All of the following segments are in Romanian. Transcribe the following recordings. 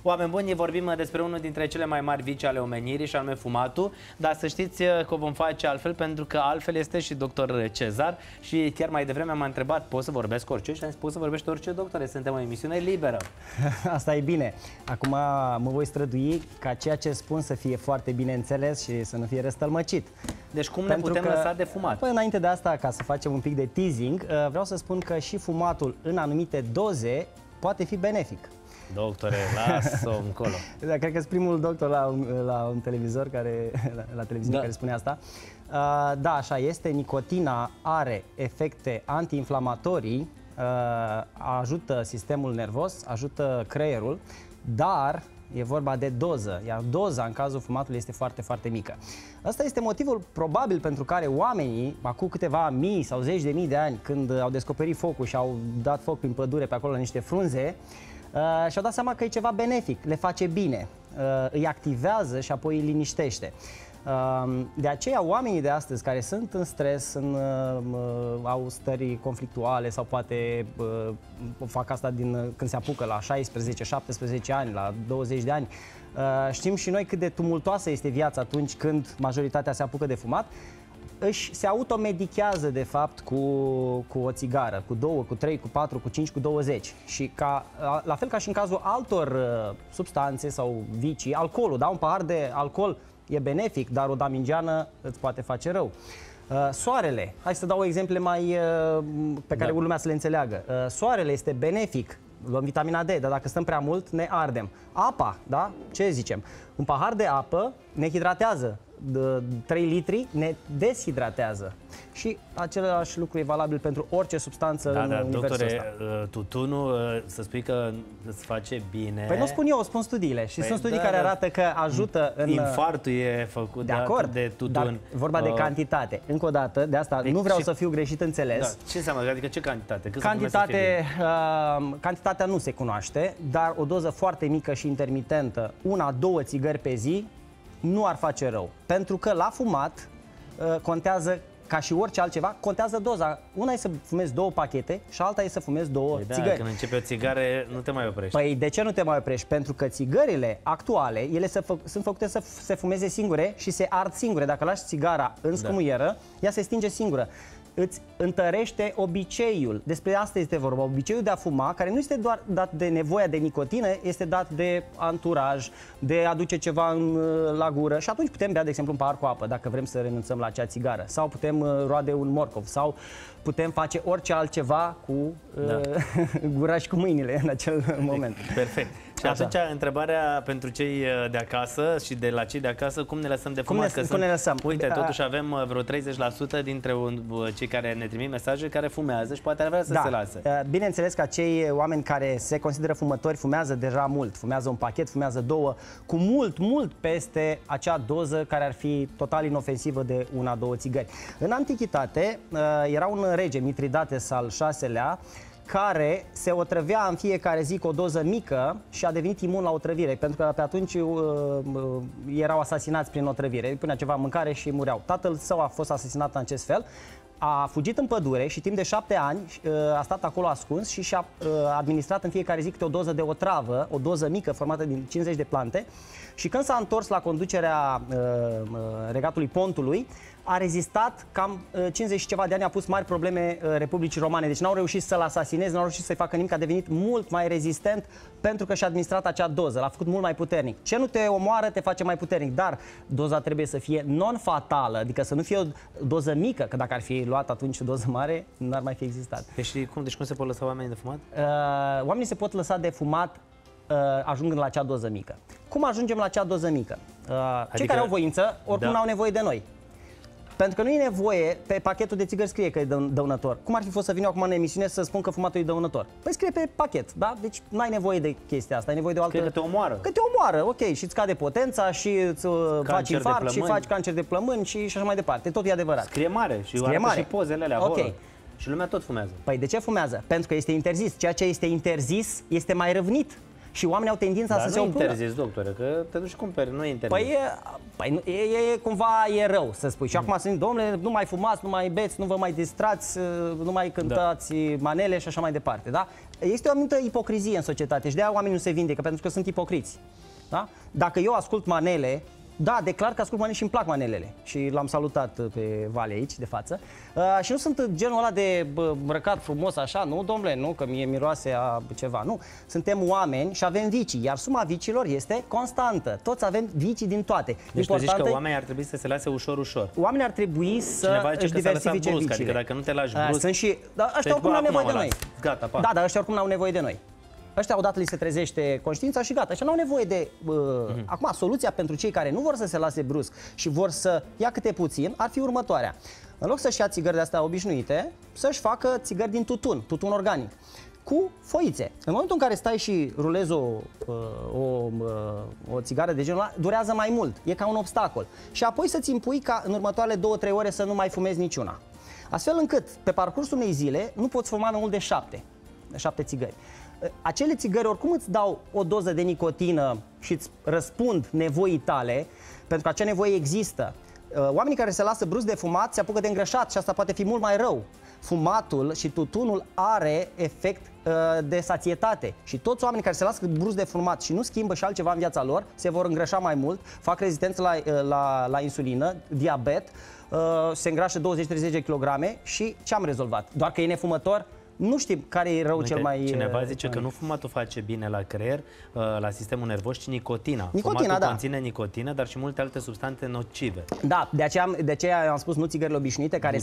Oameni buni, vorbim despre unul dintre cele mai mari vicii ale omenirii, și anume fumatul, dar să știți că o vom face altfel, pentru că altfel este și doctor Cezar. Și chiar mai devreme m-a întrebat, pot să vorbesc orice? Și am spus să vorbești orice, doctore, suntem o emisiune liberă. Asta e bine. Acum mă voi strădui ca ceea ce spun să fie foarte bine înțeles și să nu fie răstălmăcit. Deci cum ne putem lăsa de fumat? Păi, înainte de asta, ca să facem un pic de teasing, vreau să spun că și fumatul în anumite doze poate fi benefic. Doctore, lasă-o încolo. Da, cred că sunt primul doctor la un televizor la televiziune care spune asta. Da, așa este. Nicotina are efecte antiinflamatorii, ajută sistemul nervos, ajută creierul, dar e vorba de doză, iar doza în cazul fumatului este foarte, foarte mică. Asta este motivul probabil pentru care oamenii, acum câteva mii sau zeci de mii de ani, când au descoperit focul și au dat foc prin pădure pe acolo la niște frunze, și-au dat seama că e ceva benefic, le face bine, îi activează și apoi îi liniștește. De aceea oamenii de astăzi care sunt în stres, au stări conflictuale sau poate fac asta când se apucă la 16, 17 ani, la 20 de ani, știm și noi cât de tumultoasă este viața atunci când majoritatea se apucă de fumat, se automedichează de fapt cu o țigară, cu 2, cu 3, cu 4, cu 5, cu 20. Și la fel ca și în cazul altor substanțe sau vicii, alcoolul, da? Un pahar de alcool e benefic, dar o damingeană îți poate face rău. Soarele, hai să dau exemple pe care lumea să le înțeleagă. Soarele este benefic, luăm vitamina D, dar dacă stăm prea mult ne ardem. Apa, da? Ce zicem? Un pahar de apă ne hidratează, 3 litri ne deshidratează. Și același lucru e valabil pentru orice substanță în universul ăsta. Doctore, tutunul, să spui că îți face bine... Păi nu spun eu, spun studiile. Și sunt studii care arată că ajută în... Infarctul e făcut de tutun. Dar vorba de cantitate. Încă o dată, de asta nu vreau să fiu greșit înțeles. Da. Ce înseamnă? Adică ce cantitate? Cantitatea nu se cunoaște, dar o doză foarte mică și intermitentă, 1-2 țigări pe zi, nu ar face rău. Pentru că la fumat contează, ca și orice altceva, contează doza. Una e să fumezi 2 pachete și alta e să fumezi 2 țigări. Când începe o țigară, nu te mai oprești. Păi de ce nu te mai oprești? Pentru că țigările actuale, ele sunt făcute să se fumeze singure și se ard singure. Dacă lași țigara în scumuieră, ea se stinge singură. Îți întărește obiceiul. Despre asta este vorba. Obiceiul de a fuma, care nu este doar dat de nevoia de nicotină, este dat de anturaj, de a aduce ceva la gură. Și atunci putem bea, de exemplu, un pahar cu apă, dacă vrem să renunțăm la acea țigară. Sau putem roade un morcov. Sau putem face orice altceva cu gura și cu mâinile în acel moment. Perfect. Și atunci, întrebarea pentru cei de acasă și de la cei de acasă, cum ne lăsăm de fumat? Cum ne lăsăm? Uite, totuși avem vreo 30% dintre cei care ne trimit mesaje care fumează și poate ar vrea să se lase. Bineînțeles că acei oameni care se consideră fumători fumează deja mult. Fumează un pachet, fumează 2, cu mult peste acea doză care ar fi total inofensivă de 1-2 țigări. În antichitate era un rege, Mitridates al VI-lea, care se otrăvea în fiecare zi cu o doză mică și a devenit imun la otrăvire, pentru că pe atunci erau asasinați prin otrăvire, îi punea ceva în mâncare și mureau. Tatăl său a fost asasinat în acest fel, a fugit în pădure și timp de 7 ani a stat acolo ascuns și și-a administrat în fiecare zi câte o doză de otravă, o doză mică formată din 50 de plante, și când s-a întors la conducerea regatului Pontului, a rezistat cam 50 și ceva de ani, a pus mari probleme Republicii Romane. Deci n-au reușit să-l asasineze, n-au reușit să-i facă nimic, a devenit mult mai rezistent pentru că și-a administrat acea doză, l-a făcut mult mai puternic. Ce nu te omoară te face mai puternic, dar doza trebuie să fie non-fatală, adică să nu fie o doză mică, că dacă ar fi luat atunci o doză mare, n-ar mai fi existat. Deci cum se pot lăsa oamenii de fumat? Oamenii se pot lăsa de fumat ajungând la acea doză mică. Cum ajungem la acea doză mică? Cei care au voință, oricum n-au nevoie de noi. Pentru că nu e nevoie, pe pachetul de țigări scrie că e dăunător. Cum ar fi fost să vin eu acum în emisiune să spun că fumatul e dăunător? Păi scrie pe pachet, da? Deci nu ai nevoie de chestia asta, ai nevoie de o altă... Scrie că te omoară. Că te omoară, ok, și îți scade potența și îți faci infarct și faci cancer de plămâni și așa mai departe. Tot e adevărat. Scrie mare și arată și pozele alea acolo. Ok. Și lumea tot fumează. Păi de ce fumează? Pentru că este interzis. Ceea ce este interzis este mai răvnit. Și oamenii au tendința să se opună. interzis, doctore, că te duci cumperi, nu e interzis. Păi cumva e rău să spui. Și acum să zic, domnule, nu mai fumați, nu mai beți, nu vă mai distrați, nu mai cântați manele și așa mai departe. Da? Este o anumită ipocrizie în societate și de-aia oamenii nu se vindecă, pentru că sunt ipocriți. Da? Dacă eu ascult manele, da, declar că ascult manele și îmi plac manelele. Și l-am salutat pe Vale aici, de față. Și nu sunt genul ăla de îmbrăcat frumos așa, nu, domnule, nu, că mie miroase a ceva. Nu, suntem oameni și avem vicii, iar suma vicilor este constantă. Toți avem vicii din toate. Deci tu zici că oamenii ar trebui să se lase ușor, ușor. Oamenii ar trebui să își diversifice viciile. Adică dacă nu te lași brusc... Sunt și... Dar ăștia oricum n-au nevoie de noi. Gata, pa. Da, dar ăștia oricum n-au nevoie de noi. Ăștia odată li se trezește conștiința și gata. Ăștia n-au nevoie de... Acum, soluția pentru cei care nu vor să se lase brusc și vor să ia câte puțin, ar fi următoarea. În loc să-și ia țigări de-astea obișnuite, să-și facă țigări din tutun organic, cu foițe. În momentul în care stai și rulezi o țigară de genul ăla, durează mai mult. E ca un obstacol. Și apoi să-ți impui ca în următoarele 2-3 ore să nu mai fumezi niciuna. Astfel încât, pe parcursul unei zile, nu poți fuma mai mult de 7 țigări. Acele țigări oricum îți dau o doză de nicotină și îți răspund nevoii tale, pentru că acea nevoie există. Oamenii care se lasă brusc de fumat se apucă de îngrășat și asta poate fi mult mai rău. Fumatul și tutunul are efect de sațietate și toți oamenii care se lasă brusc de fumat și nu schimbă și altceva în viața lor se vor îngrășa mai mult, fac rezistență la insulină, diabet, se îngrașă 20-30 de kilograme și ce am rezolvat? Doar că e nefumător? Nu știm care e rău cel mai... Cineva zice că nu fumatul face bine la creier, la sistemul nervos, ci nicotina. Nicotina, fumatul conține nicotină, dar și multe alte substanțe nocive. Da, de aceea am spus nu țigările obișnuite, care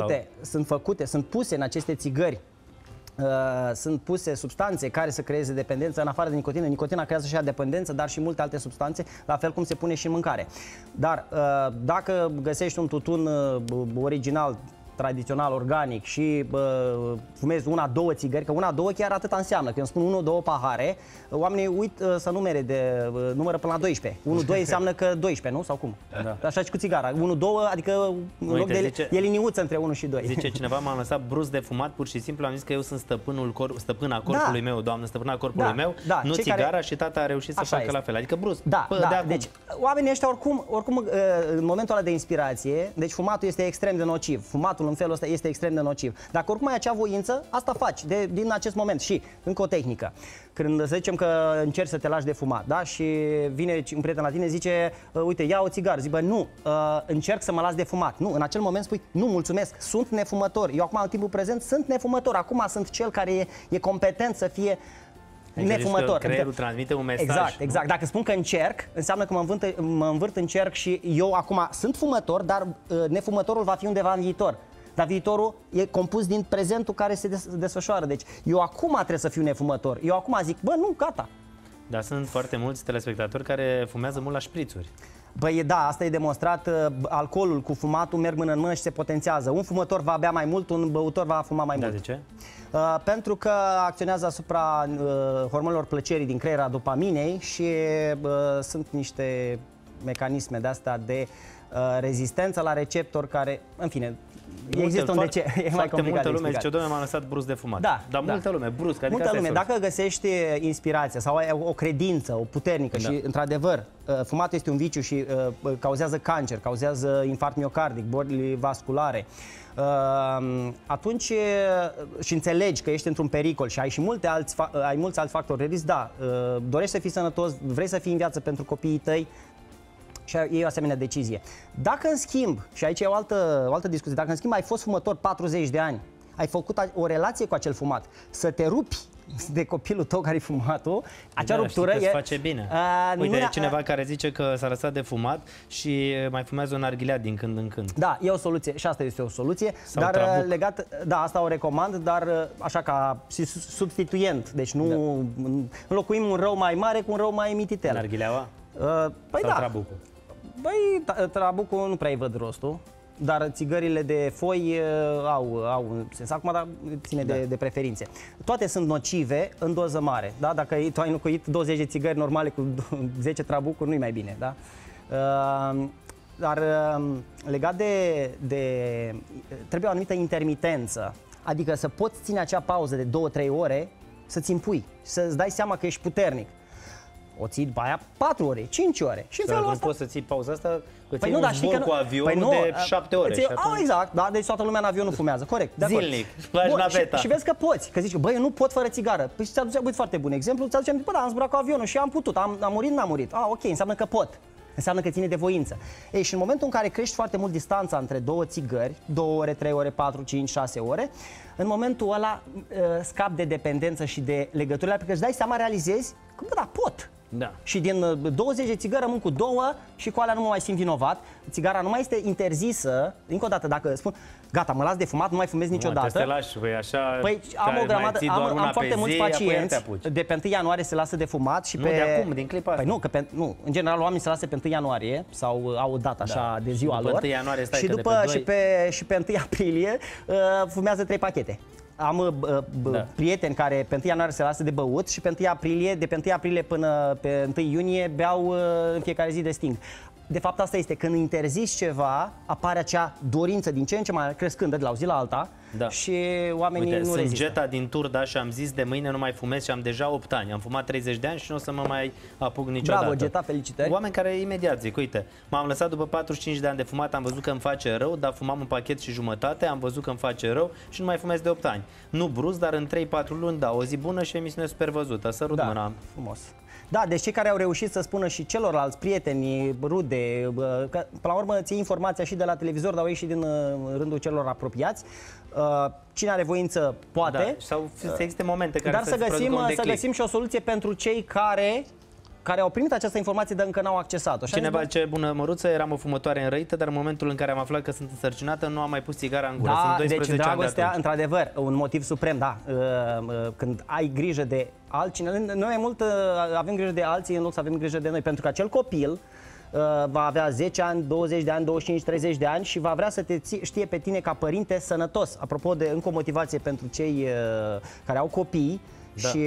sunt puse în aceste țigări. Sunt puse substanțe care să creeze dependență în afară de nicotină. Nicotina creează și ea dependență, dar și multe alte substanțe, la fel cum se pune și în mâncare. Dar dacă găsești un tutun original, tradițional, organic și fumezi una-două țigări, că una-două chiar atâta înseamnă. Când spun 1-2 pahare, oamenii să numără până la 12. 1-2 înseamnă că 12, nu? Sau cum? Da. Așa și cu țigara. 1-2, adică în loc de e liniuță între 1 și 2. Zice cineva, m-am lăsat brusc de fumat, pur și simplu am zis că eu sunt stăpâna corpului meu, doamnă, stăpâna corpului meu, nu țigara și tata a reușit să facă la fel. Adică brusc. Deci oamenii ăștia oricum în momentul ăla de inspirație, deci fumatul este extrem de nociv. Fumatul în felul ăsta este extrem de nociv. Dacă oricum ai acea voință, asta faci din acest moment. Și încă o tehnică. Când să zicem că încerci să te lași de fumat, da? Și vine un prieten la tine, zice, uite, ia o țigară. Zic, bă, nu, încerc să mă las de fumat. Nu, în acel moment spui, nu, mulțumesc, sunt nefumător. Eu acum, în timpul prezent, sunt nefumător. Acum sunt cel care e competent să fie nefumător. Creierul transmite un mesaj. Exact. Dacă spun că încerc, înseamnă că mă învârt în cerc și eu acum sunt fumător, dar nefumătorul va fi undeva în viitor. Dar viitorul e compus din prezentul care se desfășoară. Deci eu acum trebuie să fiu nefumător. Eu acum zic, bă, nu, gata. Dar sunt foarte mulți telespectatori care fumează mult la șprițuri. Băi, da, asta e demonstrat. Alcoolul cu fumatul merg mână în mână și se potențează. Un fumător va bea mai mult, un băutor va fuma mai mult. De ce? Pentru că acționează asupra hormonilor plăcerii din creier, a dopaminei și sunt niște mecanisme de-astea de rezistență la receptor care, în fine, există un de ce. E mai complicat. Multă lume zice, dom'le, m-am lăsat brusc de fumat. Dar multă lume, brusc. Adică multă lume. Dacă găsești inspirația sau ai o credință, o puternică și, într-adevăr, fumatul este un viciu și cauzează cancer, cauzează infarct miocardic, boli vasculare, atunci și înțelegi că ești într-un pericol și ai și mulți alți factori de risc, da, dorești să fii sănătos, vrei să fii în viață pentru copiii tăi, și e o asemenea decizie. Dacă în schimb, și aici e o altă discuție, dacă în schimb ai fost fumător 40 de ani, ai făcut o relație cu acel fumat, să te rupi de copilul tău care-i fumatul, acea ruptură e... face bine. Uite, e cineva care zice că s-a lăsat de fumat și mai fumează un narghilea din când în când. Da, e o soluție și asta este o soluție, sau dar trabuc. legat, da, asta o recomand, dar așa ca substituent, deci nu înlocuim un rău mai mare cu un rău mai mititel. Narghileaua? Păi sau trabucul? Băi, trabucul nu prea-i văd rostul, dar țigările de foi au un sens. Acum, dar ține de preferințe. Toate sunt nocive în doză mare. Da? Dacă tu ai înlocuit 20 de țigări normale cu 10 trabucuri, nu-i mai bine. Da? Dar legat trebuie o anumită intermitență. Adică să poți ține acea pauză de 2-3 ore, să-ți impui, să-ți dai seama că ești puternic. O ții după aia 4 ore, 5 ore. Și în felul nu ăsta... poți să ții pauza asta, că ții nu, un zbor cu avionul de 7 ore. Exact, da, deci toată lumea în avion nu fumează, corect. Zilnic, faci naveta. Și vezi că poți, că zici, băi, eu nu pot fără țigară. Păi ți-aduce, uite, foarte bun exemplu, ți-aduce, bă, da, am zburat cu avionul și am putut, am murit, n-am murit. Ok, înseamnă că pot. Înseamnă că ține de voință. Ei, și în momentul în care crești foarte mult distanța între două țigări, 2 ore, 3 ore, 4, 5, 6 ore, în momentul ăla scapi de dependență și de legăturile, pentru că îți dai seama, realizezi că, bă, da, pot. Da. Și din 20 de țigări rămân cu 2 și cu alea nu mă mai simt vinovat. Țigara nu mai este interzisă. Încă o dată, dacă spun, gata, mă las de fumat, nu mai fumez niciodată. Te lași, băi, așa. Păi am o grămadă, am foarte mulți pacienți de pe 1 ianuarie se lasă de fumat și nu, de acum, din clipa asta. Păi nu, că nu, în general oamenii se lasă pe 1 ianuarie sau au o dată așa de ziua după lor. 1 ianuarie stai și că după și pe 1 aprilie fumează 3 pachete. Am prieteni care pe 1 ianuarie se lasă de băut și pe 1 aprilie, de pe 1 aprilie până pe 1 iunie beau în fiecare zi de sting. De fapt asta este, când interzici ceva, apare acea dorință din ce în ce mai crescândă de la o zi la alta și oamenii nu rezistă. Sunt Geta din Turda și am zis de mâine nu mai fumez și am deja 8 ani. Am fumat 30 de ani și nu o să mă mai apuc niciodată. Bravo, Geta, felicitări. Oameni care imediat zic, uite, m-am lăsat după 45 de ani de fumat, am văzut că îmi face rău, dar fumam un pachet și jumătate, am văzut că îmi face rău și nu mai fumez de 8 ani. Nu brusc, dar în 3-4 luni, da, o zi bună și emisiune super văzută. Sărut mâna. Frumos. Da, deci cei care au reușit să spună și celorlalți prieteni, rude, că până la urmă ții informația și de la televizor, dar o iei și din rândul celor apropiați. Cine are voință poate. Da, sau să existe momente care dar să găsim și o soluție pentru cei care au primit această informație, dar încă n-au accesat-o. Cineva ce bună măruță, eram o fumătoare înrăită, dar în momentul în care am aflat că sunt însărcinată, nu am mai pus țigara în gură. Sunt 12 deci dragostea, ani de într-adevăr, un motiv suprem, da. Când ai grijă de altcineva, noi mai mult avem grijă de alții în loc să avem grijă de noi, pentru că acel copil va avea 10 ani, 20 de ani, 25, 30 de ani și va vrea să te știe pe tine ca părinte sănătos. Apropo de încă o motivație pentru cei care au copii. Da. Și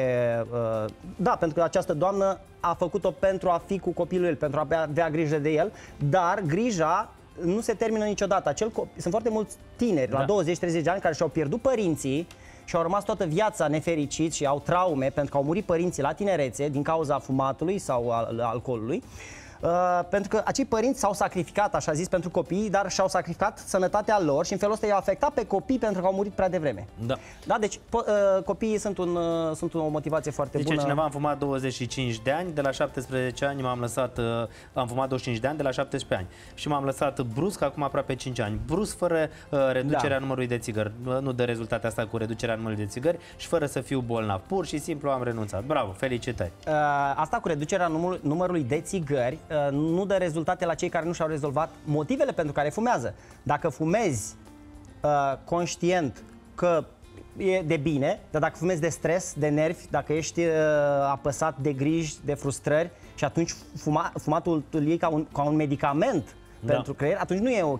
da, pentru că această doamnă a făcut-o pentru a fi cu copilul ei, pentru a avea grijă de el, dar grija nu se termină niciodată. Sunt foarte mulți tineri la 20-30 de ani care și-au pierdut părinții și au rămas toată viața nefericiți și au traume pentru că au murit părinții la tinerețe din cauza fumatului sau al alcoolului. Pentru că acei părinți s-au sacrificat, așa zis, pentru copii, dar și-au sacrificat sănătatea lor și în felul ăsta i-au afectat pe copii pentru că au murit prea devreme. Da, deci copiii sunt o motivație foarte bună. Zice cineva, am fumat 25 de ani, de la 17 ani m-am lăsat, am fumat 25 de ani, de la 17 ani și m-am lăsat brusc, acum aproape 5 ani. Brusc, fără reducerea numărului de țigări. Nu dă rezultate asta cu reducerea numărului de țigări și fără să fiu bolnav. Pur și simplu am renunțat. Bravo, felicitări. Asta cu reducerea numărului de țigări nu dă rezultate la cei care nu și-au rezolvat motivele pentru care fumează. Dacă fumezi conștient că e de bine, dar dacă fumezi de stres, de nervi, dacă ești apăsat de griji, de frustrări și atunci fumatul îl iei ca un medicament pentru creier, atunci nu e ok.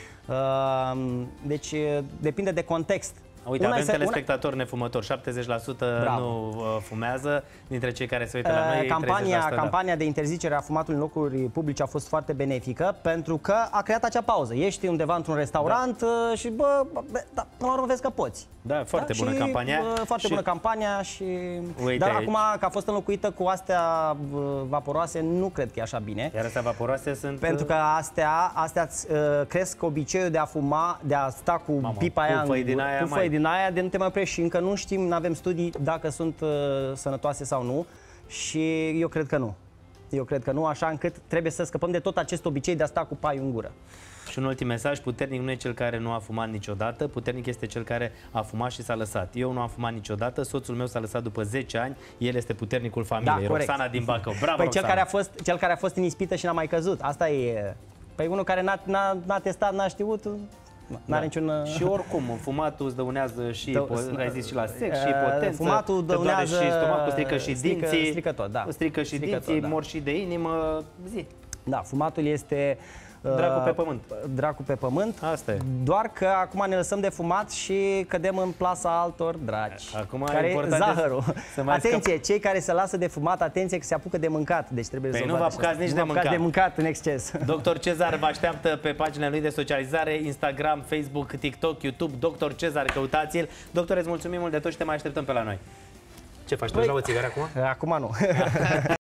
Deci depinde de context. Uite, avem telespectatori nefumători, 70% nu fumează, dintre cei care se uită la noi, campania de interzicere a fumatului în locuri publice a fost foarte benefică, pentru că a creat acea pauză. Ești undeva într-un restaurant și, până la urmă vezi că poți. Da, foarte bună campania. Foarte bună campania și... Dar acum, că a fost înlocuită cu astea vaporoase, nu cred că e așa bine. Iar astea vaporoase sunt... Pentru că astea cresc obiceiul de a fuma, de a sta cu pipa aia din aia, de nu te mai oprești și încă nu știm, nu avem studii dacă sunt sănătoase sau nu și eu cred că nu. Eu cred că nu, așa încât trebuie să scăpăm de tot acest obicei de a sta cu paiul în gură. Și un ultim mesaj, puternic nu e cel care nu a fumat niciodată, puternic este cel care a fumat și s-a lăsat. Eu nu am fumat niciodată, soțul meu s-a lăsat după 10 ani, el este puternicul familiei, Roxana din Bacău. Bravo, păi Roxana. Cel care a fost în ispită și n-a mai căzut, asta e... Păi unul care n-a testat, n-a știut... N-are niciun... Și oricum, fumatul îți dăunează și, ai zis, și la sex, și potență, fumatul dăunează și stomacul, strică și dinții, strică tot, da. Strică și dinții, mor și de inimă, zi. Da, fumatul este... Dracu pe pământ. Dracu pe pământ. Asta e. Doar că acum ne lăsăm de fumat și cădem în plasa altor dragi. Acum care e zahărul. Atenție, scăp... cei care se lasă de fumat, atenție că se apucă de mâncat. Deci trebuie să nu vă apucați nici de mâncat în exces. Dr. Cezar vă așteaptă pe paginile lui de socializare, Instagram, Facebook, TikTok, YouTube. Dr. Cezar, căutați-l. Doctor, îți mulțumim mult de tot și te mai așteptăm pe la noi. Ce faci? Tragi la o țigară acum? Acum nu.